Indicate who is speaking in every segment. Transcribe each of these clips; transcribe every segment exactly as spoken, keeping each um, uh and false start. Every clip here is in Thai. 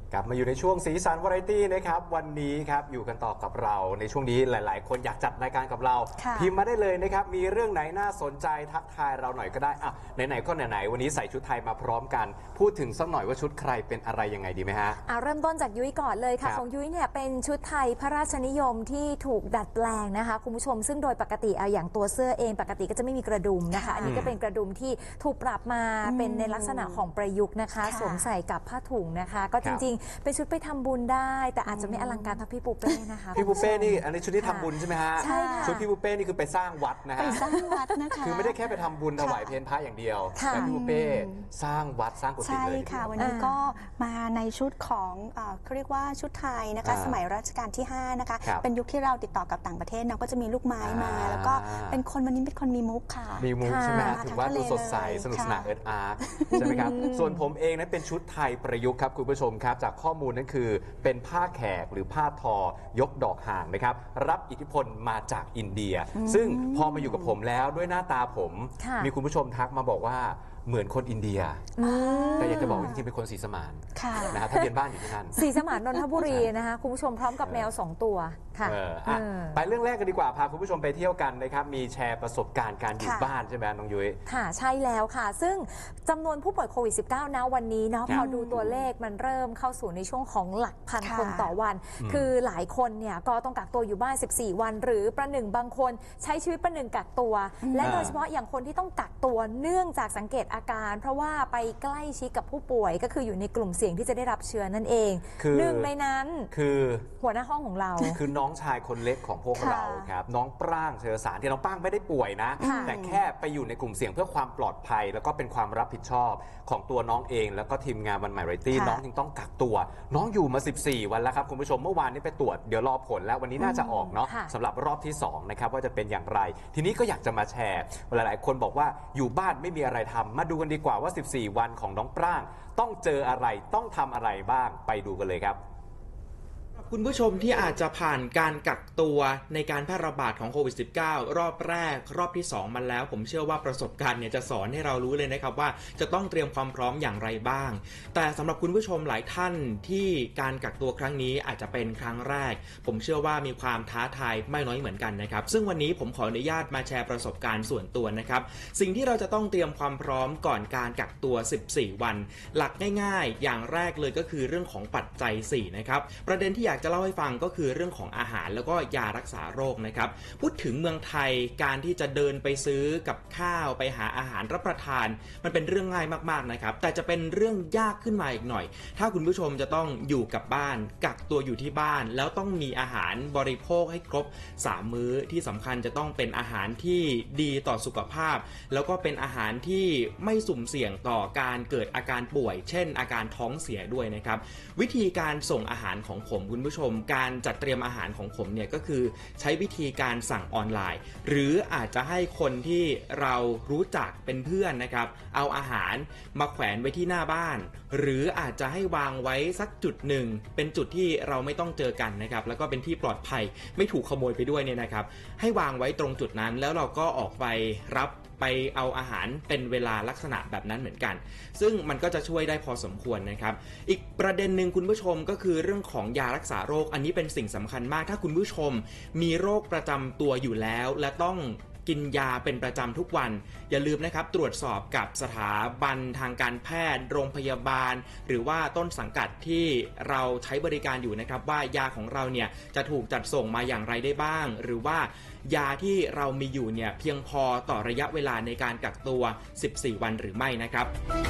Speaker 1: กลับมาอยู่ในช่วงสีสันวาไรตี้นะครับวันนี้ครับอยู่กันต่อกับเราในช่วงนี้หลายๆคนอยากจัดรายการกับเราพิมพ์มาได้เลยนะครับมีเรื่องไหนน่าสนใจทักทายเราหน่อยก็ได้อ่ะไหนๆก็ไหนๆวันนี้ใส่ชุดไทยมาพร้อมกันพูดถึงสักหน่อยว่าชุดใครเป็นอะไรยังไงดีไหมฮะ
Speaker 2: อ่ะเริ่มต้นจากยุ้ยก่อนเลยค่ะของยุ้ยเนี่ยเป็นชุดไทยพระราชนิยมที่ถูกดัดแปลงนะคะคุณผู้ชมซึ่งโดยปกติเอาอย่างตัวเสื้อเองปกติก็จะไม่มีกระดุมนะคะอันนี้ก็เป็นกระดุมที่ถูกปรับมาเป็นในลักษณะของประยุกต์นะคะสวมใส่กับผ้าถุงนะคะก็จริงๆเป็นชุดไปทำบุญได้แต่อาจจะไม่อลังการเท่าพี่ปูเป้นะคะ
Speaker 1: พี่ปูเป้นี่อันนี้ชุดที่ทำบุญใช่ไหมฮะ
Speaker 2: ใช่ค่ะ
Speaker 1: ชุดพี่ปูเป้นี่คือไปสร้างวัดนะฮะ
Speaker 3: ไปสร้างวัดนะคะ
Speaker 1: คือไม่ได้แค่ไปทำบุญถวายเพลพระอย่างเดียวแต่พี่ปูเป้สร้างวัดสร้างกุฏิเลย
Speaker 3: ใช่ค่ะวันนี้ก็มาในชุดของเขาเรียกว่าชุดไทยนะคะสมัยรัชกาลที่ห้านะคะเป็นยุคที่เราติดต่อกับต่างประเทศเนาะก็จะมีลูกไม้มาแล้วก็เป็นคนวันนี้เป็นคนมีมุกค่ะ
Speaker 1: มีมุกใช่ไหมถือว่าดูสดใสสนุกสนานเอิร์ธอาร์ตใช่ไหมครับส่วนผมเองนั้นเป็นชุดไทยประยุกต์ครับคุณผู้ชมครับจากข้อมูลนั้นคือเป็นผ้าแขกหรือผ้าทอยกดอกห่างนะครับรับอิทธิพลมาจากอินเดียซึ่งพอมาอยู่กับผมแล้วด้วยหน้าตาผมมีคุณผู้ชมทักมาบอกว่าเหมือนคนอินเดียแต่อยากจะบอกจริงๆเป็นคนศรีสมานนะฮะถ้าเรียนบ้านอยู่ที่นั่น
Speaker 2: ศรีสมานนนทบุรีนะคะคุณผู้ชมพร้อมกับแมวสองตัวค่ะ
Speaker 1: ไปเรื่องแรกกันดีกว่าพาคุณผู้ชมไปเที่ยวกันนะครับมีแชร์ประสบการณ์การอยู่บ้านใช่ไหมน้องยุ้ย
Speaker 2: ค่ะใช่แล้วค่ะซึ่งจำนวนผู้ป่วยโควิด สิบเก้า นะวันนี้เนาะพอดูตัวเลขมันเริ่มเข้าสู่ในช่วงของหลักพันคนต่อวันคือหลายคนเนี่ยก็ต้องกักตัวอยู่บ้านสิบสี่วันหรือประหนึ่งบางคนใช้ชีวิตประหนึ่งกักตัวและโดยเฉพาะอย่างคนที่ต้องกักตัวเนื่องจากสังเกตอาการเพราะว่าไปใกล้ชิดกับผู้ป่วยก็คืออยู่ในกลุ่มเสี่ยงที่จะได้รับเชื้อนั่นเองหนึ่งในนั้น
Speaker 1: คือ
Speaker 2: หัวหน้าห้องของเรา
Speaker 1: คือน้องชายคนเล็กของพวกเราครับน้องปรางเชื้อสารที่น้องปรางไม่ได้ป่วยนะแต่แค่ไปอยู่ในกลุ่มเสี่ยงเพื่อความปลอดภัยแล้วก็เป็นความรับผิดชอบของตัวน้องเองแล้วก็ทีมงานวันใหม่ไรตี้น้องจึงต้องกักตัวน้องอยู่มาสิบสี่วันแล้วครับคุณผู้ชมเมื่อวานนี้ไปตรวจเดี๋ยวรอผลแล้ววันนี้น่าจะออกเนาะสำหรับรอบที่สองนะครับว่าจะเป็นอย่างไรทีนี้ก็อยากจะมาแชร์หลายๆคนบอกว่าอยู่บ้านไม่มีอะไรทำมาดูกันดีกว่าว่าสิบสี่วันของน้องปรางต้องเจออะไรต้องทำอะไรบ้างไปดูกันเลยครับ
Speaker 4: คุณผู้ชมที่อาจจะผ่านการกักตัวในการแพร่ระบาดของโควิด สิบเก้า รอบแรกรอบที่สองมาแล้วผมเชื่อว่าประสบการณ์เนี่ยจะสอนให้เรารู้เลยนะครับว่าจะต้องเตรียมความพร้อมอย่างไรบ้างแต่สำหรับคุณผู้ชมหลายท่านที่การกักตัวครั้งนี้อาจจะเป็นครั้งแรกผมเชื่อว่ามีความท้าทายไม่น้อยเหมือนกันนะครับซึ่งวันนี้ผมขออนุญาตมาแชร์ประสบการณ์ส่วนตัวนะครับสิ่งที่เราจะต้องเตรียมความพร้อมก่อนการกักตัวสิบสี่วันหลักง่ายๆอย่างแรกเลยก็คือเรื่องของปัจจัยสี่นะครับประเด็นที่อยากจะเล่าให้ฟังก็คือเรื่องของอาหารแล้วก็ยารักษาโรคนะครับพูดถึงเมืองไทยการที่จะเดินไปซื้อกับข้าวไปหาอาหารรับประทานมันเป็นเรื่องง่ายมากๆนะครับแต่จะเป็นเรื่องยากขึ้นมาอีกหน่อยถ้าคุณผู้ชมจะต้องอยู่กับบ้านกักตัวอยู่ที่บ้านแล้วต้องมีอาหารบริโภคให้ครบสามมื้อที่สำคัญจะต้องเป็นอาหารที่ดีต่อสุขภาพแล้วก็เป็นอาหารที่ไม่สุ่มเสี่ยงต่อการเกิดอาการป่วยเช่นอาการท้องเสียด้วยนะครับวิธีการส่งอาหารของผมคุณผู้ชมการจัดเตรียมอาหารของผมเนี่ยก็คือใช้วิธีการสั่งออนไลน์หรืออาจจะให้คนที่เรารู้จักเป็นเพื่อนนะครับเอาอาหารมาแขวนไว้ที่หน้าบ้านหรืออาจจะให้วางไว้สักจุดหนึ่งเป็นจุดที่เราไม่ต้องเจอกันนะครับแล้วก็เป็นที่ปลอดภัยไม่ถูกขโมยไปด้วยเนี่ยนะครับให้วางไว้ตรงจุดนั้นแล้วเราก็ออกไปรับไปเอาอาหารเป็นเวลาลักษณะแบบนั้นเหมือนกันซึ่งมันก็จะช่วยได้พอสมควรนะครับอีกประเด็นหนึ่งคุณผู้ชมก็คือเรื่องของยารักษาโรคอันนี้เป็นสิ่งสำคัญมากถ้าคุณผู้ชมมีโรคประจำตัวอยู่แล้วและต้องกินยาเป็นประจำทุกวันอย่าลืมนะครับตรวจสอบกับสถาบันทางการแพทย์โรงพยาบาลหรือว่าต้นสังกัดที่เราใช้บริการอยู่นะครับว่ายาของเราเนี่ยจะถูกจัดส่งมาอย่างไรได้บ้างหรือว่ายาที่เรามีอยู่เนี่ยเพียงพอต่อระยะเวลาในการกักตัวสิบสี่วันหรือไม่นะครับ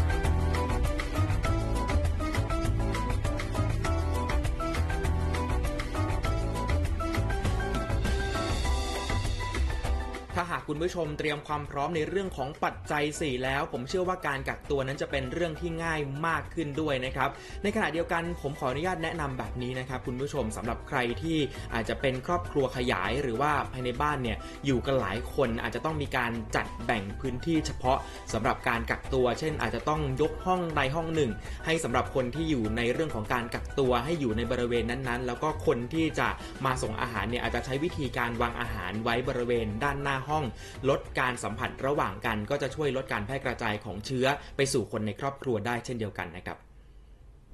Speaker 4: ถ้าหากคุณผู้ชมเตรียมความพร้อมในเรื่องของปัจจัยสี่แล้วผมเชื่อว่าการกักตัวนั้นจะเป็นเรื่องที่ง่ายมากขึ้นด้วยนะครับในขณะเดียวกันผมขออนุญาตแนะนำแบบนี้นะครับคุณผู้ชมสำหรับใครที่อาจจะเป็นครอบครัวขยายหรือว่าภายในบ้านเนี่ยอยู่กันหลายคนอาจจะต้องมีการจัดแบ่งพื้นที่เฉพาะสำหรับการกักตัวเช่นอาจจะต้องยกห้องใดห้องหนึ่งให้สำหรับคนที่อยู่ในเรื่องของการกักตัวให้อยู่ในบริเวณนั้นๆแล้วก็คนที่จะมาส่งอาหารเนี่ยอาจจะใช้วิธีการวางอาหารไว้บริเวณด้านหน้าห้องลดการสัมผัสระหว่างกันก็จะช่วยลดการแพร่กระจายของเชื้อไปสู่คนในครอบครัวได้เช่นเดียวกันนะครับ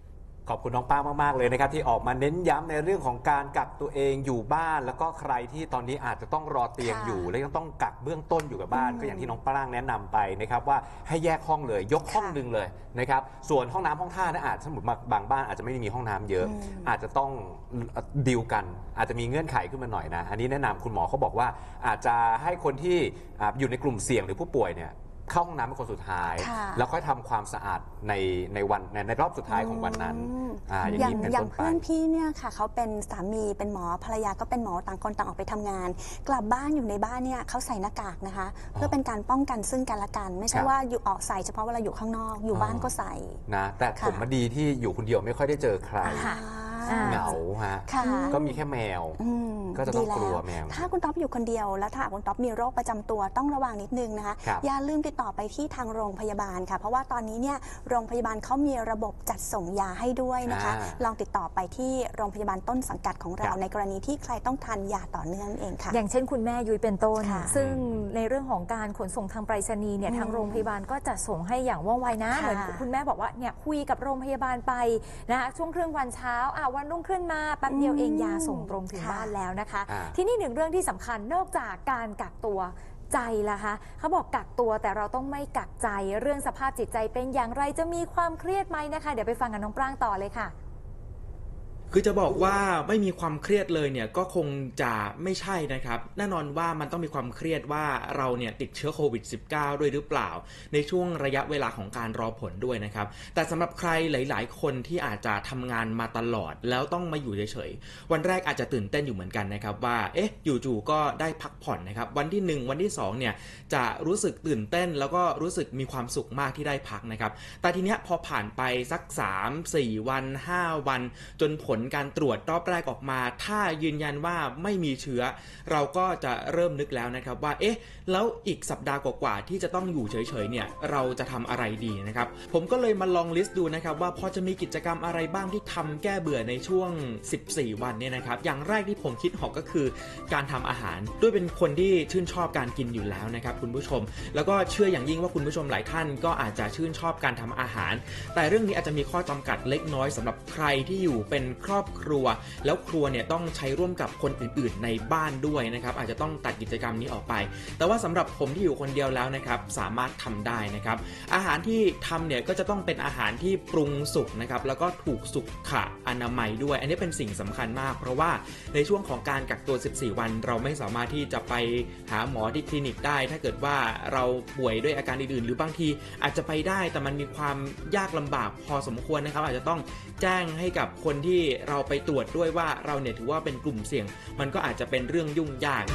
Speaker 1: ขอบคุณน้องป้ามากๆเลยนะครับที่ออกมาเน้นย้ำในเรื่องของการกักตัวเองอยู่บ้านแล้วก็ใครที่ตอนนี้อาจจะต้องรอเตียงอยู่และยังต้องกักเบื้องต้นอยู่กับบ้านก็อย่างที่น้องป้างแนะนำไปนะครับว่าให้แยกห้องเลยยกห้องหนึ่งเลยนะครับส่วนห้องน้ำห้องท่านะอาจสมมติบางบ้านอาจจะไม่ได้มีห้องน้ำเยอะอาจจะต้องดีลกันอาจจะมีเงื่อนไขขึ้นมาหน่อยนะอันนี้แนะนำคุณหมอเขาบอกว่าอาจจะให้คนที่อยู่ในกลุ่มเสี่ยงหรือผู้ป่วยเนี่ยเข้าห้องน้ำเป็นคนสุดท้ายแล้วค่อยทำความสะอาดในในวันในในรอบสุดท้ายของวันนั้นอ่าอย่างนี้เป็นต้นไป
Speaker 3: อย่างเพื่อนพี่เนี่ยค่ะเขาเป็นสามีเป็นหมอภรรยาก็เป็นหมอต่างคนต่างออกไปทำงานกลับบ้านอยู่ในบ้านเนี่ยเขาใส่หน้ากากนะคะเพื่อเป็นการป้องกันซึ่งกันและกันไม่ใช่ว่าอยู่ออกใส่เฉพาะเวลาอยู่ข้างนอกอยู่บ้านก็ใส่
Speaker 1: นะแต่ผมมาดีที่อยู่คนเดียวไม่ค่อยได้เจอใครเหงาฮะก็มีแค่แมวก็จะต้องกลัวแมว
Speaker 3: ถ้าคุณต๊อบอยู่คนเดียวแล้วถ้าคุณต๊อบมีโรคประจำตัวต้องระวังนิดนึงนะคะอย่าลืมติดต่อไปที่ทางโรงพยาบาลค่ะเพราะว่าตอนนี้เนี่ยโรงพยาบาลเขามีระบบจัดส่งยาให้ด้วยนะคะลองติดต่อไปที่โรงพยาบาลต้นสังกัดของเราในกรณีที่ใครต้องทานยาต่อเนื่องเองค่ะ
Speaker 2: อย่างเช่นคุณแม่ยุ้ยเป็นต้นซึ่งในเรื่องของการขนส่งทางไปรษณีย์เนี่ยทางโรงพยาบาลก็จะส่งให้อย่างว่องไวนะเหมือนคุณแม่บอกว่าเนี่ยคุยกับโรงพยาบาลไปนะคะช่วงครึ่งวันเช้าอ่ะวันรุ่งขึ้นมาแป๊บเดียวเองยาส่งตรงถึงบ้านแล้วนะคะที่นี่หนึ่งเรื่องที่สำคัญนอกจากการกักตัวใจล่ะคะเขาบอกกักตัวแต่เราต้องไม่กักใจเรื่องสภาพจิตใจเป็นอย่างไรจะมีความเครียดไหมนะคะเดี๋ยวไปฟังกับน้องปรางต่อเลยค่ะ
Speaker 4: คือจะบอกว่าไม่มีความเครียดเลยเนี่ยก็คงจะไม่ใช่นะครับแน่นอนว่ามันต้องมีความเครียดว่าเราเนี่ยติดเชื้อโควิด สิบเก้า ด้วยหรือเปล่าในช่วงระยะเวลาของการรอผลด้วยนะครับแต่สำหรับใครหลายๆคนที่อาจจะทำงานมาตลอดแล้วต้องมาอยู่เฉยๆวันแรกอาจจะตื่นเต้นอยู่เหมือนกันนะครับว่าเอ๊ะอยู่ๆก็ได้พักผ่อนนะครับวันที่หนึ่งวันที่สองเนี่ยจะรู้สึกตื่นเต้นแล้วก็รู้สึกมีความสุขมากที่ได้พักนะครับแต่ทีเนี้ยพอผ่านไปสัก สาม สี่ วันห้าวันจนผลการตรวจรอบแรกออกมาถ้ายืนยันว่าไม่มีเชื้อเราก็จะเริ่มนึกแล้วนะครับว่าเอ๊ะแล้วอีกสัปดาห์กว่าๆที่จะต้องอยู่เฉยๆเนี่ยเราจะทำอะไรดีนะครับผมก็เลยมาลองลิสต์ดูนะครับว่าพอจะมีกิจกรรมอะไรบ้างที่ทำแก้เบื่อในช่วงสิบสี่วันเนี่ยนะครับอย่างแรกที่ผมคิดออกก็คือการทำอาหารด้วยเป็นคนที่ชื่นชอบการกินอยู่แล้วนะครับคุณผู้ชมแล้วก็เชื่ออย่างยิ่งว่าคุณผู้ชมหลายท่านก็อาจจะชื่นชอบการทำอาหารแต่เรื่องนี้อาจจะมีข้อจำกัดเล็กน้อยสำหรับใครที่อยู่เป็นครอบครัวแล้วครัวเนี่ยต้องใช้ร่วมกับคนอื่นๆในบ้านด้วยนะครับอาจจะต้องตัดกิจกรรมนี้ออกไปแต่ว่าสำหรับผมที่อยู่คนเดียวแล้วนะครับสามารถทำได้นะครับอาหารที่ทำเนี่ยก็จะต้องเป็นอาหารที่ปรุงสุกนะครับแล้วก็ถูกสุขอนามัยด้วยอันนี้เป็นสิ่งสำคัญมากเพราะว่าในช่วงของการกักตัวสิบสี่วันเราไม่สามารถที่จะไปหาหมอที่คลินิกได้ถ้าเกิดว่าเราป่วยด้วยอาการอื่นๆหรือบางทีอาจจะไปได้แต่มันมีความยากลำบากพอสมควรนะครับอาจจะต้องแจ้งให้กับคนที่เราไปตรวจด้วยว่าเราเนี่ยถือว่าเป็นกลุ่มเสี่ยงมันก็อาจจะเป็นเรื่องยุ่งยาก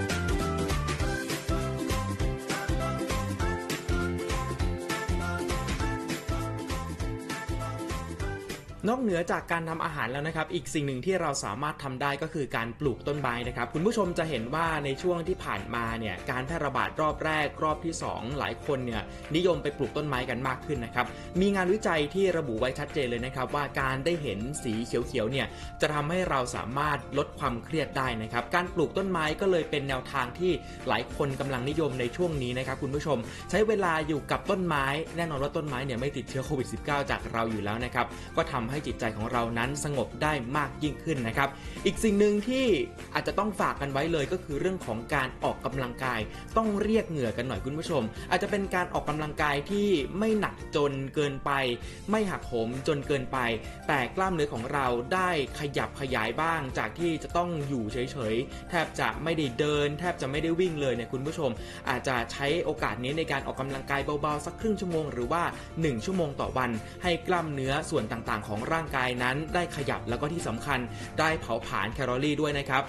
Speaker 4: นอกเหนือจากการทำอาหารแล้วนะครับอีกสิ่งหนึ่งที่เราสามารถทำได้ก็คือการปลูกต้นไม้นะครับคุณผู้ชมจะเห็นว่าในช่วงที่ผ่านมาเนี่ยการแพร่ระบาดรอบแรกรอบที่สองหลายคนเนี่ยนิยมไปปลูกต้นไม้กันมากขึ้นนะครับมีงานวิจัยที่ระบุไว้ชัดเจนเลยนะครับว่าการได้เห็นสีเขียวๆเนี่ยจะทำให้เราสามารถลดความเครียดได้นะครับการปลูกต้นไม้ก็เลยเป็นแนวทางที่หลายคนกำลังนิยมในช่วงนี้นะครับคุณผู้ชมใช้เวลาอยู่กับต้นไม้แน่นอนว่าต้นไม้เนี่ยไม่ติดเชื้อโควิด สิบเก้า จากเราอยู่แล้วนะครับก็ทำให้จิตใจของเรานั้นสงบได้มากยิ่งขึ้นนะครับอีกสิ่งหนึ่งที่อาจจะต้องฝากกันไว้เลยก็คือเรื่องของการออกกำลังกายต้องเรียกเหงื่อกันหน่อยคุณผู้ชมอาจจะเป็นการออกกำลังกายที่ไม่หนักจนเกินไปไม่หักโหมจนเกินไปแต่กล้ามเนื้อของเราได้ขยับขยายบ้างจากที่จะต้องอยู่เฉยๆแทบจะไม่ได้เดินแทบจะไม่ได้วิ่งเลยเนี่ยคุณผู้ชมอาจจะใช้โอกาสนี้ในการออกกำลังกายเบาๆสักครึ่งชั่วโมงหรือว่าหนึ่งชั่วโมงต่อวันให้กล้ามเนื้อส่วนต่างๆของร่างกายนั้นได้ขยับแล้วก็ที่สำคัญได้เผาผลาญแคลอรี่ด้วยนะครับ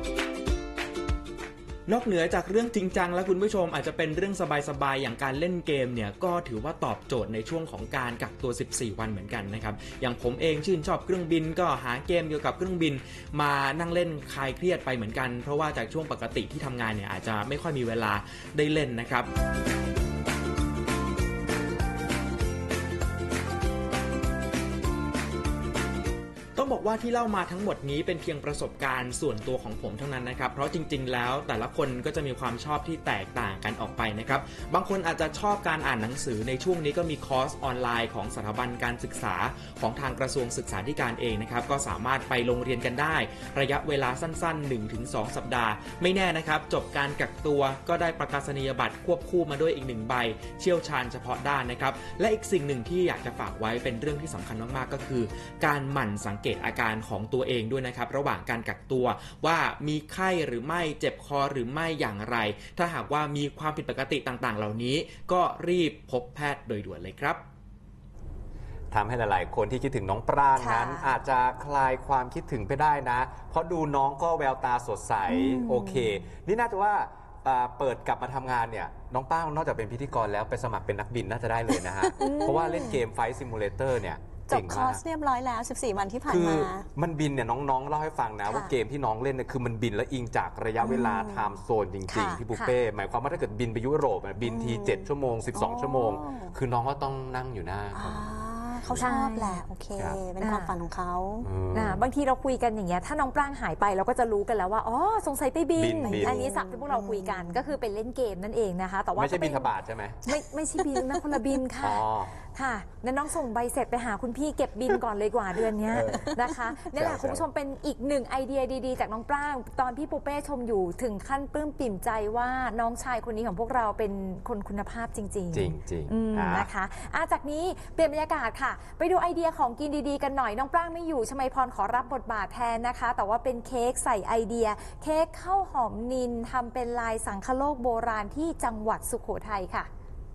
Speaker 4: นอกเหนือจากเรื่องจริงจังแล้วคุณผู้ชมอาจจะเป็นเรื่องสบายๆอย่างการเล่นเกมเนี่ยก็ถือว่าตอบโจทย์ในช่วงของการกักตัวสิบสี่วันเหมือนกันนะครับอย่างผมเองชื่นชอบเครื่องบินก็หาเกมเกี่ยวกับเครื่องบินมานั่งเล่นคลายเครียดไปเหมือนกันเพราะว่าจากช่วงปกติที่ทำงานเนี่ยอาจจะไม่ค่อยมีเวลาได้เล่นนะครับต้องบอกว่าที่เล่ามาทั้งหมดนี้เป็นเพียงประสบการณ์ส่วนตัวของผมเท่านั้นนะครับเพราะจริงๆแล้วแต่ละคนก็จะมีความชอบที่แตกต่างกันออกไปนะครับบางคนอาจจะชอบการอ่านหนังสือในช่วงนี้ก็มีคอร์สออนไลน์ของสถาบันการศึกษาของทางกระทรวงศึกษาธิการเองนะครับก็สามารถไปลงเรียนกันได้ระยะเวลาสั้นๆ หนึ่งถึงสอง สัปดาห์ไม่แน่นะครับจบการกักตัวก็ได้ประกาศนียบัตรควบคู่มาด้วยอีกหนึ่งใบเชี่ยวชาญเฉพาะด้านนะครับและอีกสิ่งหนึ่งที่อยากจะฝากไว้เป็นเรื่องที่สำคัญมากๆก็คือการหมั่นสังเกตอาการของตัวเองด้วยนะครับระหว่างการกักตัวว่ามีไข้หรือไม่เจ็บคอหรือไม่อย่างไรถ้าหากว่ามีความผิดปกติต่างๆเหล่านี้ก็รีบพบแพทย์โดยด่วนเลยครับ
Speaker 1: ทำให้หลายๆคนที่คิดถึงน้องปรางนั้นอาจจะคลายความคิดถึงไปได้นะเพราะดูน้องก็แววตาสดใสโอเคนี่น่าจะว่าเปิดกลับมาทำงานเนี่ยน้องป้างนอกจากเป็นพิธีกรแล้วไปสมัครเป็นนักบินน่าจะได้เลยนะฮะ เพราะว่าเล่นเกมไฟท์ซิมูเลเตอร์เนี่ย
Speaker 3: จบคอร์สเรียบร้อยแล้วสิบสี่วันที่ผ่านมา
Speaker 1: คือมันบินเนี่ยน้องๆเล่าให้ฟังนะว่าเกมที่น้องเล่นเนี่ยคือมันบินและอิงจากระยะเวลาไทม์โซนจริงๆที่บุฟเฟ่หมายความว่าถ้าเกิดบินไปยุโรปบินทีเจ็ดชั่วโมงสิบสองชั่วโมงคือน้องก็ต้องนั่งอยู่หน้า
Speaker 3: เขาชอบแหละโอเคเป็นความฝันของเขา
Speaker 2: บางทีเราคุยกันอย่างเงี้ยถ้าน้องปรางหายไปเราก็จะรู้กันแล้วว่าอ๋อสงสัยไปบินอันนี้ศัพท์ที่พวกเราคุยกันก็คือเป็นเล่นเกมนั่นเองนะคะแต่ว่า
Speaker 1: ไม่ใช่บินทบาทใช่ไหม
Speaker 2: ไม่ไม่ใช่บินนะคนละบินค่ะค่ะงั้นน้องส่งใบเสร็จไปหาคุณพี่เก็บบินก่อนเลยกว่าเดือนนี้นะคะนี่แหละคุณผู้ชมเป็นอีกหนึ่งไอเดียดีๆจากน้องปรางตอนพี่ปูเป้ชมอยู่ถึงขั้นปลื้มปิ่มใจว่าน้องชายคนนี้ของพวกเราเป็นคนคุณภาพจริงๆจ
Speaker 1: ริง
Speaker 2: ๆนะคะอาจากนี้เปลี่ยนบรรยากาศค่ะไปดูไอเดียของกินดีๆกันหน่อยน้องปรางไม่อยู่ชมัยพรขอรับบทบาทแทนนะคะแต่ว่าเป็นเค้กใส่ไอเดียเค้กข้าวหอมนิลทำเป็นลายสังคโลกโบราณที่จังหวัดสุโขทัยค่ะ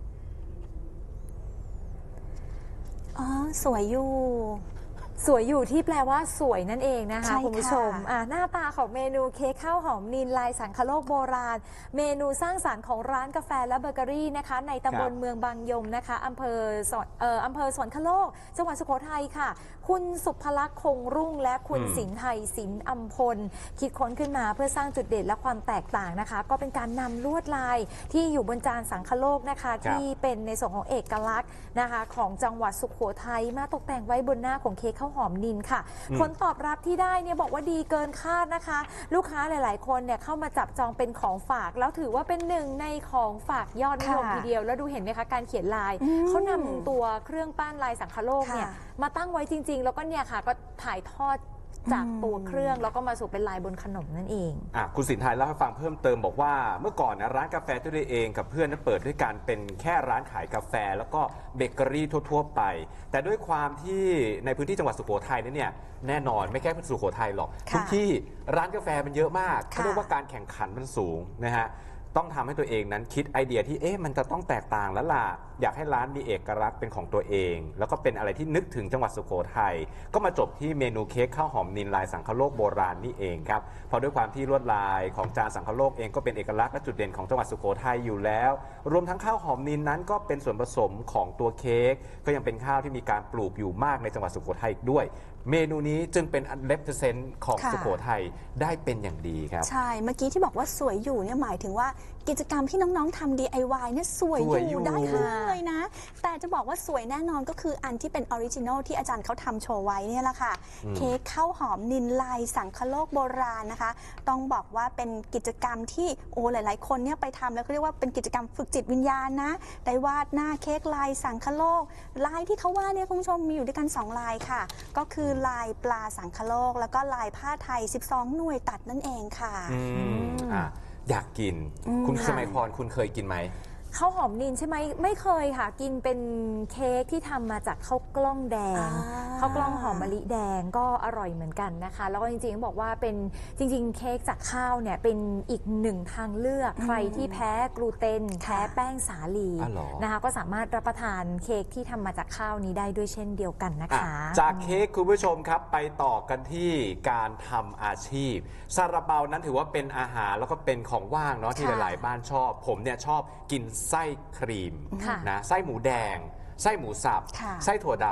Speaker 3: อ๋อสวยอยู่
Speaker 2: สวยอยู่ที่แปลว่าสวยนั่นเองนะคะคุณผู้ชมหน้าตาของเมนูเค้กข้าวหอมนิลลายสังคโลกโบราณเมนูสร้างสรรค์ของร้านกาแฟและเบเกอรี่นะคะในตำบลเมืองบางยมนะคะอำเภอสวนเอ่ออำเภอสวนคโลกจังหวัดสุโขทัยค่ะคุณสุภลักษณ์คงรุ่งและคุณสินไทยสินอัมพลคิดค้นขึ้นมาเพื่อสร้างจุดเด่นและความแตกต่างนะคะก็เป็นการนำลวดลายที่อยู่บนจานสังคโลกนะคะที่เป็นในส่วนของเอกลักษณ์นะคะของจังหวัดสุโขทัยมาตกแต่งไว้บนหน้าของเค้กข้าวหอมนิลค่ะผลตอบรับที่ได้เนี่ยบอกว่าดีเกินคาดนะคะลูกค้าหลายๆคนเนี่ยเข้ามาจับจองเป็นของฝากแล้วถือว่าเป็นหนึ่งในของฝากยอดนิยมทีเดียวแล้วดูเห็นไหมคะการเขียนลายเขานำตัวเครื่องปั้นลายสังคโลกเนี่ยมาตั้งไว้จริงๆแล้วก็เนี่ยค่ะก็ถ่ายทอดจากตัวเครื่องแล้วก็มาสู่เป็นลายบนขนมนั่นเอง
Speaker 1: อ่ะคุณสินไทยเล่าให้ฟังเพิ่มเติมบอกว่าเมื่อก่อนนะร้านกาแฟตัวเองกับเพื่อนนั้นเปิดด้วยการเป็นแค่ร้านขายกาแฟแล้วก็เบเกอรี่ทั่วๆไปแต่ด้วยความที่ในพื้นที่จังหวัดสุโขทัยนั้นเนี่ยแน่นอนไม่แค่สุโขทัยหรอกทุกที่ร้านกาแฟมันเยอะมากเขาเรียกว่าการแข่งขันมันสูงนะฮะต้องทำให้ตัวเองนั้นคิดไอเดียที่เอ๊ะมันจะต้องแตกต่างแล้วล่ะอยากให้ร้านมีเอกลักษณ์เป็นของตัวเองแล้วก็เป็นอะไรที่นึกถึงจังหวัดสุโขทัยก็มาจบที่เมนูเค้กข้าวหอมนิลลายสังคโลกโบราณนี่เองครับเพราะด้วยความที่ลวดลายของจานสังคโลกเองก็เป็นเอกลักษณ์และจุดเด่นของจังหวัดสุโขทัยอยู่แล้วรวมทั้งข้าวหอมนิลนั้นก็เป็นส่วนผสมของตัวเค้กก็ยังเป็นข้าวที่มีการปลูกอยู่มากในจังหวัดสุโขทัยอีกด้วยเมนูนี้จึงเป็นอันเลฟเซนต์ของสุโขทัยได้เป็นอย่างดีครับ
Speaker 3: ใช่เมื่อกี้ที่บอกว่าสวยอยู่เนี่ยหมายถึงว่ากิจกรรมที่น้องๆทำ ดี ไอ วาย เนี่ยสวยอยู่ได้เลยนะแต่จะบอกว่าสวยแน่นอนก็คืออันที่เป็นออริจินอลที่อาจารย์เขาทำโชว์ไว้เนี่ยแหละค่ะเค้กข้าวหอมนิลลายสังคโลกโบราณนะคะต้องบอกว่าเป็นกิจกรรมที่โอ้หลายๆคนเนี่ยไปทำแล้วเขาเรียกว่าเป็นกิจกรรมฝึกจิตวิญญาณนะได้วาดหน้าเค้กลายสังคโลกลายที่เขาวาดเนี่ยคุณผู้ชมมีอยู่ด้วยกันสองลายค่ะก็คือลายปลาสังคโลกแล้วก็ลายผ้าไทยสิบสองหน่วยตัดนั่นเองค่ะ
Speaker 1: อืมอ่ะอยากกินคุณสมัยพรคุณเคยกินไหม
Speaker 2: ข้าวหอมนิลใช่ไหมไม่เคยค่ะกินเป็นเค้กที่ทำมาจากข้าวกล้องแดงข้าวกล้องหอมมะลิแดงก็อร่อยเหมือนกันนะคะแล้วก็จริงๆบอกว่าเป็นจริงๆเค้กจากข้าวเนี่ยเป็นอีกหนึ่งทางเลือกใครที่แพ้กลูเตนแพ้แป้งสาลีนะคะก็สามารถรับประทานเค้กที่ทำมาจากข้าวนี้ได้ด้วยเช่นเดียวกันนะคะ
Speaker 1: จากเค้กคุณผู้ชมครับไปต่อกันที่การทำอาชีพซาลาเปานั้นถือว่าเป็นอาหารแล้วก็เป็นของว่างเนาะที่หลายๆบ้านชอบผมเนี่ยชอบกินไส้ครีมนะไส้หมูแดงไส้หมูสับไส้ถั่วดำ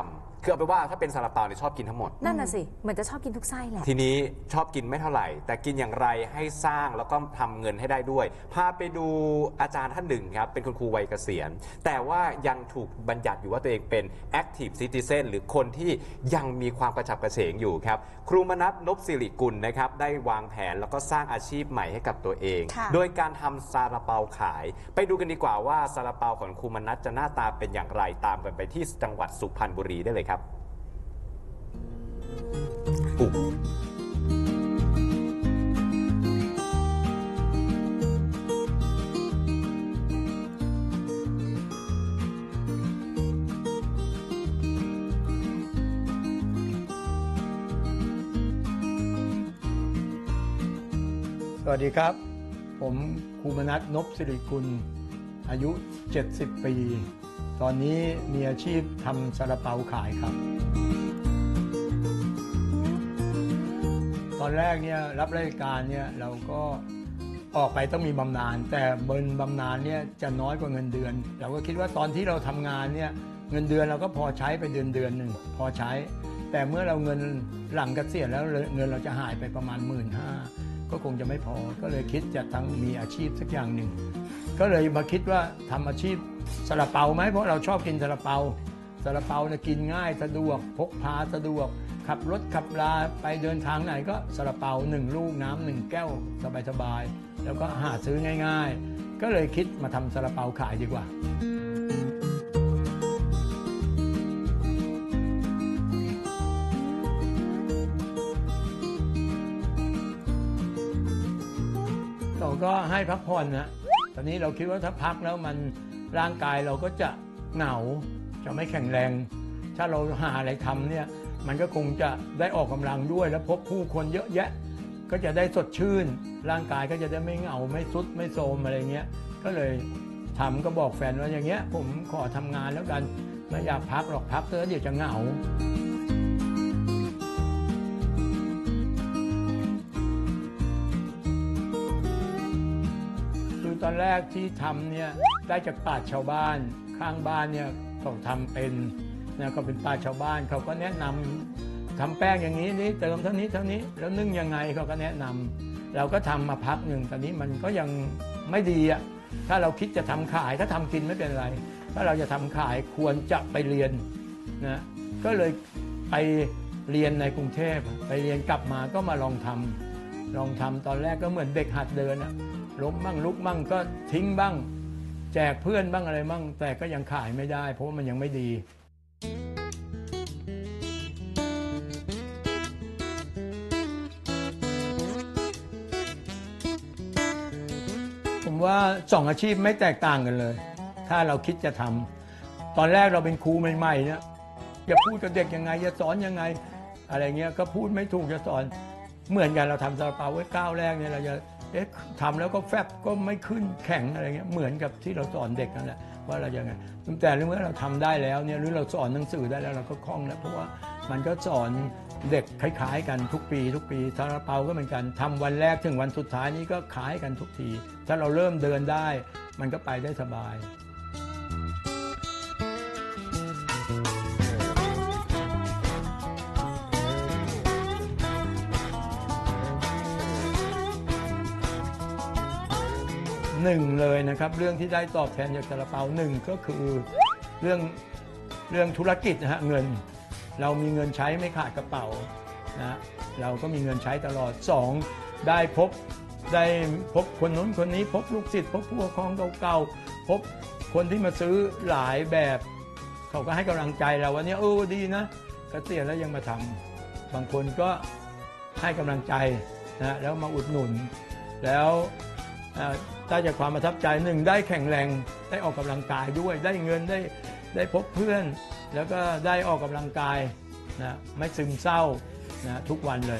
Speaker 1: คือเอาไปว่าถ้าเป็นซาลาเปาเนี่ยชอบกินทั้งหมด
Speaker 2: นั่นน่ะสิเหมือนจะชอบกินทุกไส้แหละ
Speaker 1: ทีนี้ชอบกินไม่เท่าไหร่แต่กินอย่างไรให้สร้างแล้วก็ทำเงินให้ได้ด้วยพาไปดูอาจารย์ท่านหนึ่งครับเป็นคุณครูวัยเกษียณแต่ว่ายังถูกบัญญัติอยู่ว่าตัวเองเป็น active citizen หรือคนที่ยังมีความกระฉับกระเฉงอยู่ครับครูมนัส นพสิริกุลนะครับได้วางแผนแล้วก็สร้างอาชีพใหม่ให้กับตัวเองโดยการทำซาลาเปาขายไปดูกันดีกว่าว่าซาลาเปาของครูมนัสจะหน้าตาเป็นอย่างไรตามกันไปที่จังหวัดสุพรรณบุรีได้เลยครับอุ๊
Speaker 5: สวัสดีครับผมครูมนัส นพสิริกุลอายุเจ็ดสิบปีตอนนี้มีอาชีพทำซาลาเปาขายครับตอนแรกเนี่ยรับราชการเนี่ยเราก็ออกไปต้องมีบำนาญแต่เบินบำนาญเนี่ยจะน้อยกว่าเงินเดือนเราก็คิดว่าตอนที่เราทำงานเนี่ยเงินเดือนเราก็พอใช้ไปเดือนเดือนหนึ่งพอใช้แต่เมื่อเราเงินหลังเกษียณแล้วเงินเราจะหายไปประมาณหมื่นห้าก็คงจะไม่พอก็เลยคิดจะตั้งมีอาชีพสักอย่างหนึ่งก็เลยมาคิดว่าทำอาชีพซาลาเปาไหมเพราะเราชอบกินซาลาเปาซาลาเปาเนี่ยกินง่ายสะดวกพกพาสะดวกขับรถขับลาไปเดินทางไหนก็ซาลาเปาหนึ่งลูกน้ำหนึ่งแก้วสบายๆแล้วก็หาซื้อง่ายๆก็เลยคิดมาทำซาลาเปาขายดีกว่าเราก็ให้พักผ่อนนะตอนนี้เราคิดว่าถ้าพักแล้วมันร่างกายเราก็จะเหงาจะไม่แข็งแรงถ้าเราหาอะไรทำเนี่ยมันก็คงจะได้ออกกำลังด้วยแล้วพบผู้คนเยอะแยะก็จะได้สดชื่นร่างกายก็จะได้ไม่เหงาไม่ทรุดไม่โทรมอะไรเงี้ยก็เลยทำก็บอกแฟนว่าอย่างเงี้ยผมขอทำงานแล้วกันไม่อยากพักหรอกพักแล้วเดี๋ยวจะเหงาตอนแรกที่ทำเนี่ยได้จากปราชญ์ชาวบ้านข้างบ้านเนี่ยเขาทำเป็นนะเขาเป็นปราชญ์ชาวบ้านเขาก็แนะนำทำแป้งอย่างนี้นี่เติมเท่านี้เท่านี้แล้วนึ่งยังไงเขาก็แนะนำเราก็ทำมาพักหนึ่งตอนนี้มันก็ยังไม่ดีอ่ะถ้าเราคิดจะทำขายถ้าทำกินไม่เป็นไรถ้าเราจะทำขายควรจะไปเรียนนะก็เลยไปเรียนในกรุงเทพไปเรียนกลับมาก็มาลองทำลองทำตอนแรกก็เหมือนเด็กหัดเดินอ่ะล้มบ้างลุกบ้างก็ทิ้งบ้างแจกเพื่อนบ้างอะไรบ้างแต่ก็ยังขายไม่ได้เพราะว่ามันยังไม่ดีผมว่าสองอาชีพไม่แตกต่างกันเลยถ้าเราคิดจะทำตอนแรกเราเป็นครูใหม่ๆเนี่ยจะพูดกับเด็กยังไงจะสอนยังไงอะไรเงี้ยก็พูดไม่ถูกจะสอนเหมือนกันเราทำซาลาเปาไว้ก้าวแรกเนี่ยเราจะเอ๊ะทำแล้วก็แฟบก็ไม่ขึ้นแข็งอะไรเงี้ยเหมือนกับที่เราสอนเด็กนั่นแหละว่าเรายังไงแต่เมื่อเราทำได้แล้วเนี่ยหรือเราสอนหนังสือได้แล้วเราก็คล่องแล้วเพราะว่ามันก็สอนเด็กคล้ายๆกันทุกปีทุกปีซาลาเปาก็เหมือนกันทำวันแรกถึงวันสุดท้ายนี้ก็คล้ายกันทุกทีถ้าเราเริ่มเดินได้มันก็ไปได้สบายหนึ่งเลยนะครับเรื่องที่ได้ตอบแทนจากซาลาเปาหนึ่งก็คือเรื่องเรื่องธุรกิจนะฮะเงินเรามีเงินใช้ไม่ขาดกระเป๋านะเราก็มีเงินใช้ตลอดสองได้พบได้พบคนนู้นคนนี้พบลูกศิษย์พบผู้ปกครองเก่าๆพบคนที่มาซื้อหลายแบบเขาก็ให้กำลังใจเราว่าเนี่ยโอ้ดีนะเกษียณแล้วยังมาทำบางคนก็ให้กำลังใจนะแล้วมาอุดหนุนแล้วได้จากความประทับใจหนึ่งได้แข็งแรงได้ออกกำลังกายด้วยได้เงินได้ได้พบเพื่อนแล้วก็ได้ออกกำลังกายนะไม่ซึมเศร้านะทุกวันเลย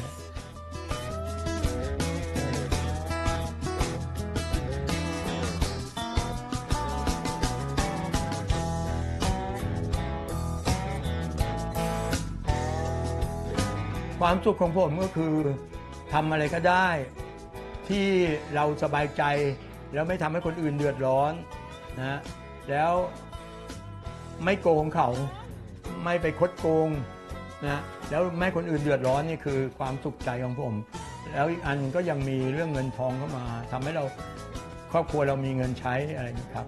Speaker 5: ความสุขของผมก็คือทำอะไรก็ได้ที่เราสบายใจแล้วไม่ทำให้คนอื่นเดือดร้อนนะแล้วไม่โกงเขาไม่ไปคดโกงนะแล้วไม่ให้คนอื่นเดือดร้อนนี่คือความสุขใจของผมแล้วอีกอันก็ยังมีเรื่องเงินทองเข้ามาทำให้เราครอบครัวเรามีเงินใช้อะไรนะครับ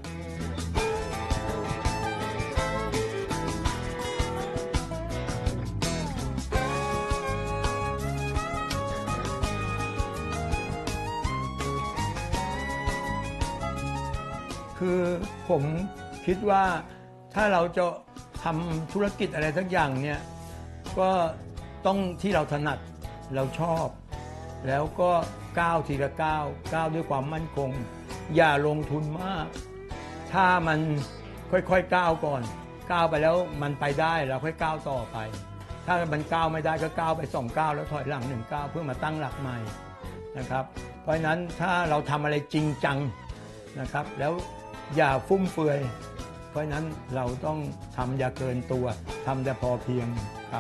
Speaker 5: คือผมคิดว่าถ้าเราจะทำธุรกิจอะไรสักอย่างเนี่ยก็ต้องที่เราถนัดเราชอบ แล้วก็ก้าวทีละก้าวก้าวด้วยความมั่นคงอย่าลงทุนมากถ้ามันค่อยๆก้าวก่อนก้าวไปแล้วมันไปได้เราค่อยก้าวต่อไปถ้ามันก้าวไม่ได้ก็ก้าวไปสองก้าวแล้วถอยหลังหนึ่งก้าวเพื่อมาตั้งหลักใหม่นะครับเพราะฉะนั้นถ้าเราทำอะไรจริงจังนะครับแล้วอย่าฟุ่มเฟือยเพราะฉะนั้นเราต้องทำอย่าเกินตัวทำแต่พอเพียงครับ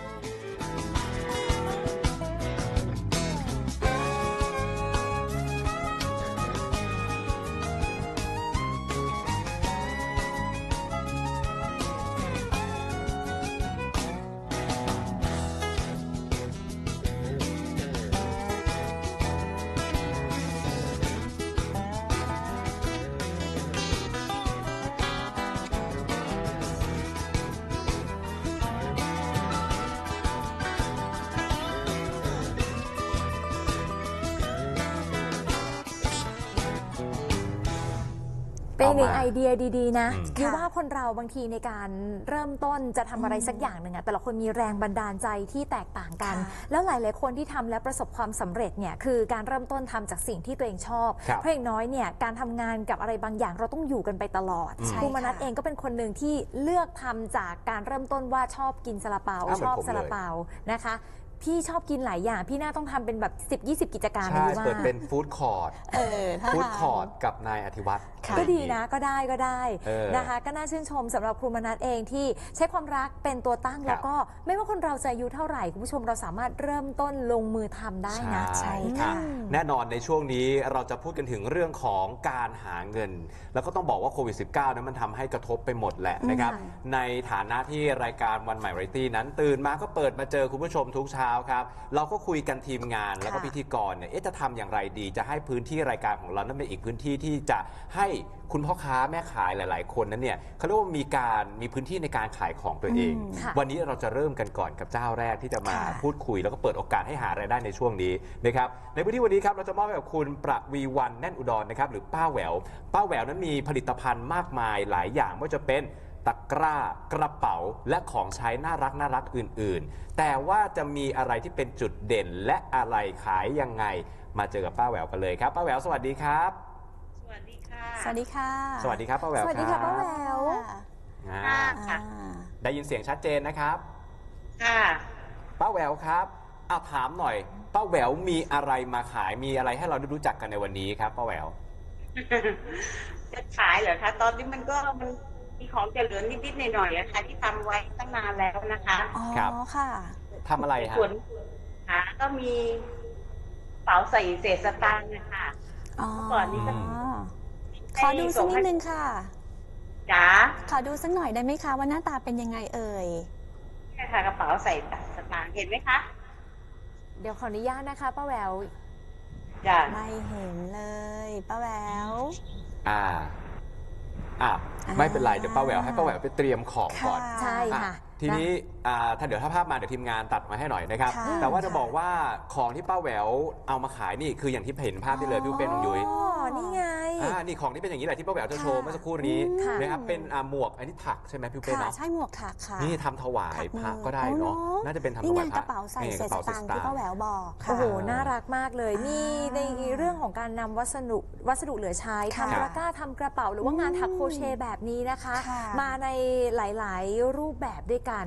Speaker 2: เป็นหนึ่งไอเดียดีๆนะ
Speaker 1: อืม
Speaker 2: คือว่าคนเราบางทีในการเริ่มต้นจะทำอะไรสักอย่างหนึ่งอะแต่ละคนมีแรงบันดาลใจที่แตกต่างกัน แล้วหลายๆคนที่ทำและประสบความสำเร็จเนี่ยคือการเริ่มต้นทำจากสิ่งที่ตัวเองชอบ
Speaker 1: ครับ
Speaker 2: เพราะอย่างน้อยเนี่ยการทำงานกับอะไรบางอย่างเราต้องอยู่กันไปตลอด
Speaker 1: อืม
Speaker 2: ครูมนัสเองก็เป็นคนหนึ่งที่เลือกทำจากการเริ่มต้นว่าชอบกินซาลาเปา
Speaker 1: อ้าวเหมื
Speaker 2: ช
Speaker 1: อน
Speaker 2: อบ
Speaker 1: ผมเลย
Speaker 2: ซาลาเปานะคะพี่ชอบกินหลายอย่างพี่น่าต้องทำเป็นแบบสิบ ยี่สิบกิจการ
Speaker 1: ใช่
Speaker 2: ดีว่า
Speaker 1: เปิดเป็นฟู้ดคอร์ท
Speaker 3: เออถ้า
Speaker 1: ฟู้ด
Speaker 3: ทาน
Speaker 1: คอร์ทกับนายอธิวัตร
Speaker 3: ค่ะ
Speaker 2: ก็ดีนะก็ได้ก็ได้
Speaker 1: เออ
Speaker 2: นะคะก็น่าชื่นชมสำหรับครูมนัสเองที่ใช้ความรักเป็นตัวตั้ง
Speaker 1: ครับ
Speaker 2: แล้วก็ไม่ว่าคนเราจะอายุเท่าไหร่คุณผู้ชมเราสามารถเริ่มต้นลงมือทำได้นะ
Speaker 3: ใช่
Speaker 1: ค่ะ
Speaker 3: ค่ะ
Speaker 1: แน่นอนในช่วงนี้เราจะพูดกันถึงเรื่องของการหาเงิน แล้วก็ต้องบอกว่าโควิด สิบเก้า นั้นมันทำให้กระทบไปหมดแหละนะครับ
Speaker 3: อืม
Speaker 1: ในฐานะที่รายการวันใหม่ไรตี้นั้นตื่นมาก็เปิดมาเจอคุณผู้ชมทุกเช้าครับเราก็คุยกันทีมงานแล้วก็พิธีกรเนี่ยเอ๊ะจะทำอย่างไรดีจะให้พื้นที่รายการของเรานั้นเป็นอีกพื้นที่ที่จะให้คุณพ่อค้าแม่ขายหลาย ๆ คนนั้นเนี่ยเขาเรียกว่ามีการมีพื้นที่ในการขายของตัวเอง
Speaker 3: อืม
Speaker 2: ค่ะ
Speaker 1: วันนี้เราจะเริ่มกันก่อนกับเจ้าแรกที่จะมา
Speaker 3: ค่ะ
Speaker 1: พูดคุยแล้วก็เปิดโอกาสให้หารายได้ในช่วงนี้นะครับในพื้นที่วันนี้ครับเราจะมอบให้กับคุณประวีวันแน่นอุดรนะครับหรือป้าแหววป้าแหววนั้นมีผลิตภัณฑ์มากมายหลายอย่างไม่ว่าจะเป็นตะกร้ากระเป๋าและของใช้น่ารักน่ารักอื่นๆ แต่ว่าจะมีอะไรที่เป็นจุดเด่นและอะไรขายยังไงมาเจอกับป้าแหววกันเลยครับป้าแหววสวัสดีครับ
Speaker 6: สวัสดีค่ะ
Speaker 3: สวัสดีค่ะ
Speaker 1: สวัสดีครับป้าแหวว
Speaker 2: สวัสดีค่ะ
Speaker 1: รับ
Speaker 2: ป้าแหวว
Speaker 1: อ่า
Speaker 6: ค่ะ
Speaker 3: อ่า
Speaker 1: ได้ยินเสียงชัดเจนนะครับ
Speaker 6: ค่ะ
Speaker 1: ป้าแหววครับเอาถามหน่อยป้าแหววมีอะไรมาขายมีอะไรให้เราได้รู้จักกันในวันนี้ครับป้าแหวว
Speaker 6: จะขายเหรอคะ ตอนนี้มันก็มันมีของจะเหลือนิดๆหน่อยๆนะคะที่ทำไว้ตั้งนานแล้วนะคะ
Speaker 3: อ๋อ
Speaker 1: ครับ
Speaker 3: ค่ะ
Speaker 1: ทำอะไรฮะ
Speaker 6: ส่วนค่ะก็มีกระเป๋าใส่เศษสตางค์นะคะ
Speaker 3: อ๋อ
Speaker 6: ก่อนนี้ก็
Speaker 3: ขอดูสักนิดนึงค่ะ
Speaker 6: จ๋า
Speaker 3: ขอดูสักหน่อยได้ไหมคะว่าหน้าตาเป็นยังไงเอ่ย
Speaker 6: เนี่ยค่ะกระเป๋าใส่สตางค์เห็นไหมคะ
Speaker 2: เดี๋ยวขออนุญาตนะคะป้าแหวว
Speaker 6: จ้ะ
Speaker 3: ไม่เห็นเลยป้าแหวว
Speaker 1: อ่าอ่า
Speaker 3: อ่า
Speaker 1: ไม่เป็นไรเดี๋ยวป้าแหววให้ป้าแหววไปเตรียมของก่อน
Speaker 3: ค่ะ
Speaker 2: ใช่
Speaker 1: อ่ะ
Speaker 2: ค่ะ
Speaker 1: ทีนี้อ่าถ้าเดี๋ยวถ้าภาพมาเดี๋ยวทีมงานตัดมาให้หน่อยนะครับ
Speaker 3: ค่ะ
Speaker 1: แต่ว่าจะบอกว่าของที่ป้าแหววเอามาขายนี่คืออย่างที่เห็นภาพที่เลยพี่เป็นน้องยุ้ย
Speaker 2: อ๋อนี่ไง
Speaker 1: อ่านี่ของที่เป็นอย่างนี้แหละที่ป้าแหววจะโชว์
Speaker 3: ค่ะ
Speaker 1: เมื่อสักครู่นี้
Speaker 2: ค่ะ
Speaker 1: นะครับเป็นอ่าหมวกอันนี้ถักใช่ไหมพี่เป็น
Speaker 3: ค่ะ
Speaker 1: เนาะ
Speaker 3: ใช่หมวกถักค่ะ
Speaker 1: นี่ทำถวาย
Speaker 3: ถักมือ
Speaker 1: พระก็ได้เนาะ
Speaker 3: อ๋อ
Speaker 1: น่าจะเป็นทำถ
Speaker 3: นี่ไง
Speaker 1: วายพ
Speaker 3: ก
Speaker 1: ระ
Speaker 3: ระเป๋าใส่
Speaker 1: นี่
Speaker 3: เศษสตางค์ที่ป้าแหววบอกค่ะ
Speaker 2: โอ้โห น่ารักมากเลย มีในเรื่องของการนำวัสดุวัสดุเหลือใช้
Speaker 3: ค่ะ
Speaker 2: ทำตะกร้าทำกระเป๋าหรือว่างานถักโครเชต์แบบนี้นะคะ
Speaker 3: ค่ะ
Speaker 2: มาในหลาย ๆ รูปแบบด้วยกัน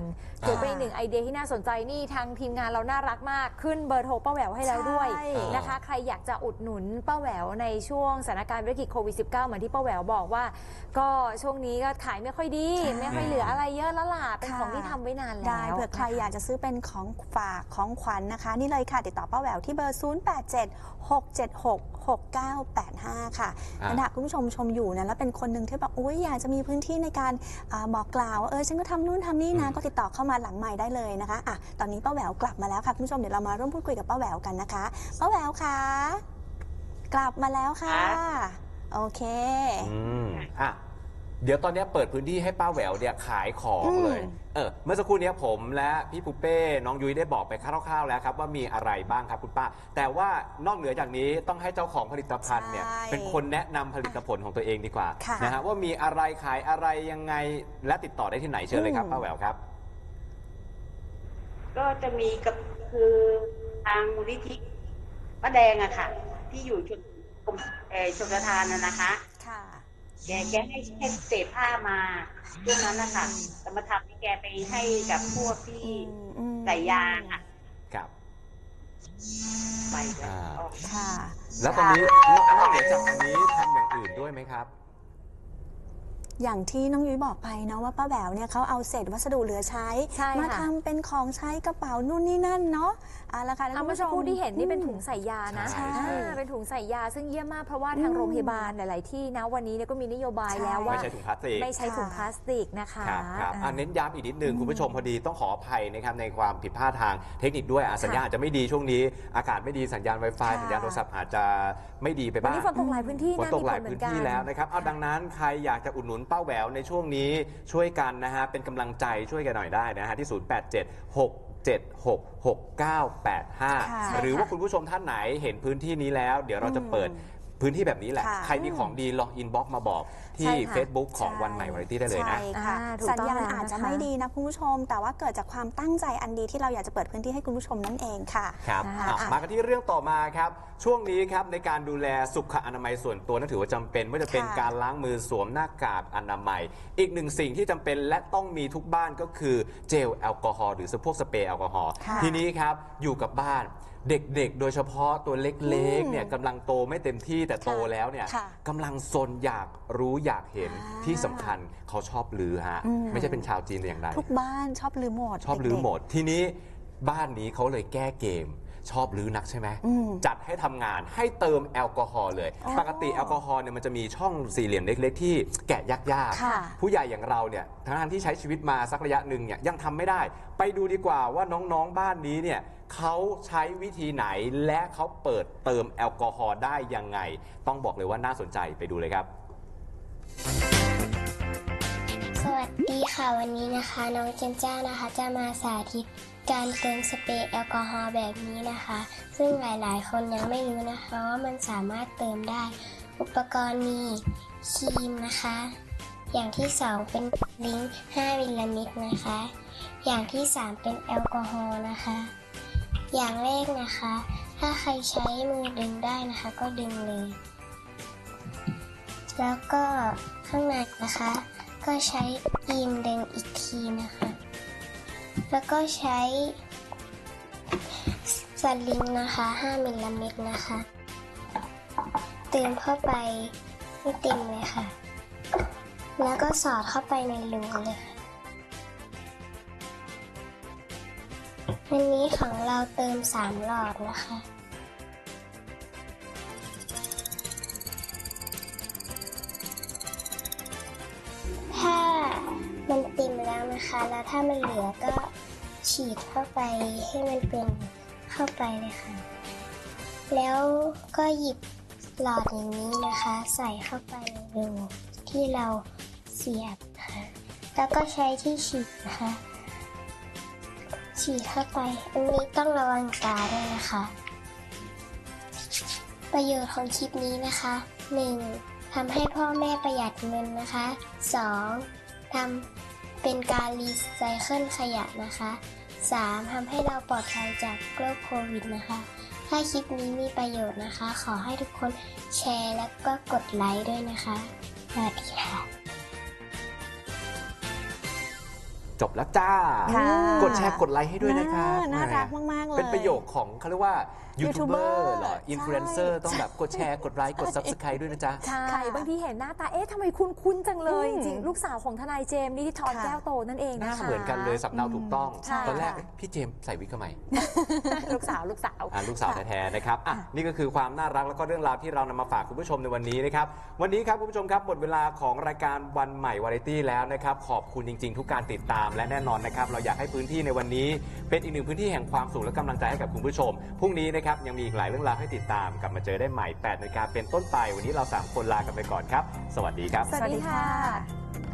Speaker 2: ถือเป็นอีกหนึ่งไอเดียที่น่าสนใจนี่ทางทีมงานเราน่ารักมากขึ้นเบอร์โทรป้าแหววให้แล้วด้วยนะคะใครอยากจะอุดหนุนป้าแหววในช่วงสถานการณ์วิกฤตโควิด สิบเก้า เหมือนที่ป้าแหววบอกว่าก็ช่วงนี้ก็ขายไม่ค่อยดีไม่ค่อยเหลืออะไรเยอะแล้วล่ะเป็นของที่ทำไว้นานแล้ว
Speaker 3: ได้เผื่อใครอยากจะซื้อเป็นของฝากของขวัญ นะคะนี่เลยค่ะติดต่อป้าแหววที่เบอร์ ศูนย์ แปด เจ็ด หก เจ็ด หก หก เก้า แปด ห้า ค่ะถ้าคุณผู้ชมชมอยู่นะแล้วเป็นคนหนึ่งที่แบบอุ้ยอยากจะมีพื้นที่ในการบอกกล่าวเออฉันก็ทำนู่นทำนี่นะก็ติดต่อเข้ามาหลังใหม่ได้เลยนะคะอ่ะตอนนี้ป้าแหววกลับมาแล้วค่ะคุณผู้ชมเดี๋ยวเรามาร่วมพูดคุยกับป้าแหววกันนะคะป้าแหววค่ะกลับมาแล้วค่ะโอเค
Speaker 1: อืมอ่ะเดี๋ยวตอนนี้เปิดพื้นที่ให้ป้าแหววเนี่ยขายของเลยเออเมื่อสักครู่นี้ผมและพี่ปุเป้น้องยุ้ยได้บอกไปคร่าวๆแล้วครับว่ามีอะไรบ้างครับคุณป้าแต่ว่านอกเหนือจากนี้ต้องให้เจ้าของผลิตภัณฑ์เนี่ยเป็นคนแนะนำผลิตผลของตัวเองดีกว่านะฮะว่ามีอะไรขายอะไรยังไงและติดต่อได้ที่ไหนเชิญเลยครับป้าแหววครับ
Speaker 6: ก็จะมีกับคือทางมูลนิธิป้าแดงอะค่ะที่อยู่ชนกรมเออชลประทานน่ะนะคะค่ะแกแกให้ให้เศษผ้ามาช่วงนั้นนะคะแต่มาทำให้แกไปให้กับพวกที่ใส่ยาค่ะ
Speaker 1: ครับ
Speaker 6: ไปแล้ว
Speaker 3: ค่ะ
Speaker 1: แล้วตอนนี้นอกเหนือจากอันนี้ทำอย่างอื่นด้วยไหมครับ
Speaker 3: อย่างที่น้องยุ้ยบอกไปนะว่าป้าแหววเนี่ยเขาเอาเศษวัสดุเหลือใช้มาทำเป็นของใช้กระเป๋านู่นนี่นั่นเนาะเอาละค่ะ
Speaker 2: เอาเมื่อสักครู่ที่เห็นนี่เป็นถุงใส่ยานะใช่เป็นถุงใส่ยาซึ่งเยี่ยมมากเพราะว่าทางโรงพยาบาลหลายๆที่นะวันนี้เนี่ยก็มีนโยบายแล้วว่า
Speaker 1: ไม่ใช้ถุงพลาสติก
Speaker 2: ไม่ใช้ถุงพลาสติกนะคะ
Speaker 1: ครับเน้นย้ำอีกนิดนึงคุณผู้ชมพอดีต้องขออภัยนะครับในความผิดพลาดทางเทคนิคด้วยสัญญาณอาจจะไม่ดีช่วงนี้อากาศไม่ดีสัญญาณ Wi-Fi สัญญาณโทรศัพท์อาจจะไม่ดีไปบ้าง
Speaker 2: ฝนตกหลายพื้นที่
Speaker 1: ฝนตกหลายพื้นที่แล้วนะครับเอาดังนั้นใครอยากจะอุดหนุนป้าแหววในช่วงนี้ช่วยกันนะฮะเป็นกำลังใจช่วยกันหน่อยได้นะฮะที่ศูนย์ แปด เจ็ด หก เจ็ด หก หก เก้า แปด ห้าหรือว่าคุณผู้ชมท่านไหนเห็นพื้นที่นี้แล้วเดี๋ยวเราจะเปิดพื้นที่แบบนี้แหละใครมีของดีลองอินบ็อกซ์มาบอกที่ Facebook ของวันใหม่วาไรตี้ได้เลยนะ
Speaker 3: สัญญาณอาจจะไม่ดีนะคุณผู้ชมแต่ว่าเกิดจากความตั้งใจอันดีที่เราอยากจะเปิดพื้นที่ให้คุณผู้ชมนั่นเองค่ะ
Speaker 1: ครับมากันที่เรื่องต่อมาครับช่วงนี้ครับในการดูแลสุขอนามัยส่วนตัวนั่นถือว่าจำเป็นไม่ว่าจะเป็นการล้างมือสวมหน้ากากอนามัยอีกหนึ่งสิ่งที่จำเป็นและต้องมีทุกบ้านก็คือเจลแอลกอฮอล์หรือพวกสเปรย์แอลกอฮอล์ทีนี้ครับอยู่กับบ้านเด็กๆโดยเฉพาะตัวเล็กๆเนี่ยกำลังโตไม่เต็มที่แต่โตแล้วเนี่ยกำลังซนอยากรู้อยากเห็นที่สำคัญเขาชอบลือฮะไม่ใช่เป็นชาวจีนอย่างไร
Speaker 3: ทุกบ้านชอบลือหมด
Speaker 1: ชอบลือหมดทีนี้บ้านนี้เขาเลยแก้เกมชอบลือนักใช่ไหมจัดให้ทำงานให้เติมแอลกอฮอล์เลยปกติแอลกอฮอล์เนี่ยมันจะมีช่องสี่เหลี่ยมเล็กๆที่แกะยากๆผู้ใหญ่อย่างเราเนี่ยทั้งที่ใช้ชีวิตมาสักระยะหนึ่งเนี่ยยังทำไม่ได้ไปดูดีกว่าว่าน้องๆบ้านนี้เนี่ยเขาใช้วิธีไหนและเขาเปิดเติมแอลกอฮอล์ได้ยังไงต้องบอกเลยว่าน่าสนใจไปดูเลยครับ
Speaker 7: สวัสดีค่ะวันนี้นะคะน้องเจนจ้านะคะจะมาสาธิตการเติมสเปรย์แอลกอฮอล์แบบนี้นะคะซึ่งหลายๆคนยังไม่รู้นะคะว่ามันสามารถเติมได้อุปกรณ์มีครีมนะคะอย่างที่สองเป็นลิงค์ห้ามิลลิลิตรนะคะอย่างที่สามเป็นแอลกอฮอล์นะคะอย่างแรกนะคะถ้าใครใช้มือดึงได้นะคะก็ดึงเลยแล้วก็ข้างในนะคะก็ใช้อีมดึงอีกทีนะคะแล้วก็ใช้สลิงนะคะห้ามิลลิลิตรนะคะเติมเข้าไปไม่เต็มเลยค่ะแล้วก็สอดเข้าไปในรูเลยค่ะวันนี้ของเราเติมสามหลอดนะคะถ้ามันเต็มแล้วนะคะแล้วถ้ามันเหลือก็ฉีดเข้าไปให้มันเป็นเข้าไปเลยค่ะแล้วก็หยิบหลอดอย่างนี้นะคะใส่เข้าไปในรูที่เราเสียบค่ะแล้วก็ใช้ที่ฉีดนะคะฉีดเข้าไปอันนี้ต้องระวังตาด้วยนะคะประโยชน์ของคลิปนี้นะคะหนึ่งทำให้พ่อแม่ประหยัดเงินนะคะสองทำเป็นการรีไซเคิลขยะนะคะสามทำให้เราปลอดภัยจากโรคโควิดนะคะถ้าคลิปนี้มีประโยชน์นะคะขอให้ทุกคนแชร์และก็กดไลค์ด้วยนะคะสวัสดีค่ะ
Speaker 1: จบแล้วจ้า กดแชร์กดไลค์ให้ด้วยนะครับ
Speaker 3: น่ารักมากๆเลย
Speaker 1: เป็นประโยคของเขาเรียกว่ายูทูบเบอ
Speaker 3: YouTuber
Speaker 1: ร์เหรออินฟลูเอนเซอร์ต้องแบบกดแชร์กดไลค์กด ซับสไครบ์ ด้วยนะจ๊ะ
Speaker 2: ใช่บางทีเห็นหน้าตาเอ๊ะทำไมคุ้นคุ้นจังเลย
Speaker 3: อืม
Speaker 2: จริงลูกสาวของทนายเจมส์นิติธร
Speaker 3: ค่ะ
Speaker 2: แก้วโตนั่นเอง
Speaker 1: หน้า
Speaker 2: นะคะ
Speaker 1: เหมือนกันเลยสำเนาถูกต้อง
Speaker 2: ใช่
Speaker 1: ตอนแรก
Speaker 2: ค่ะ
Speaker 1: พี่เจมส์ใส่วิกทำไม
Speaker 2: ลูกสาวลูกสาว
Speaker 1: อ่ะลูกสาวแท้ๆนะครับอ่ะนี่ก็คือความน่ารักแล้วก็เรื่องราวที่เรานำมาฝากคุณผู้ชมในวันนี้นะครับวันนี้ครับคุณผู้ชมครับหมดเวลาของรายการวันใหม่วาไรตี้แล้วนะครับขอบคุณจริงๆทุกการติดตามและแน่นอนนะครับเราอยากให้พื้นที่ในวันนี้เป็นอีกหนึ่งพื้นที่แห่งความสุขและกำลังใจให้กับคุณผู้ชมพรุ่งนี้นะครับยังมีอีกหลายเรื่องราวให้ติดตามกลับมาเจอได้ใหม่แปดนาฬิกาเป็นต้นไปวันนี้เราสามคนลากันไปก่อนครับสวัสดีครับ
Speaker 2: สวัสดีค่ะ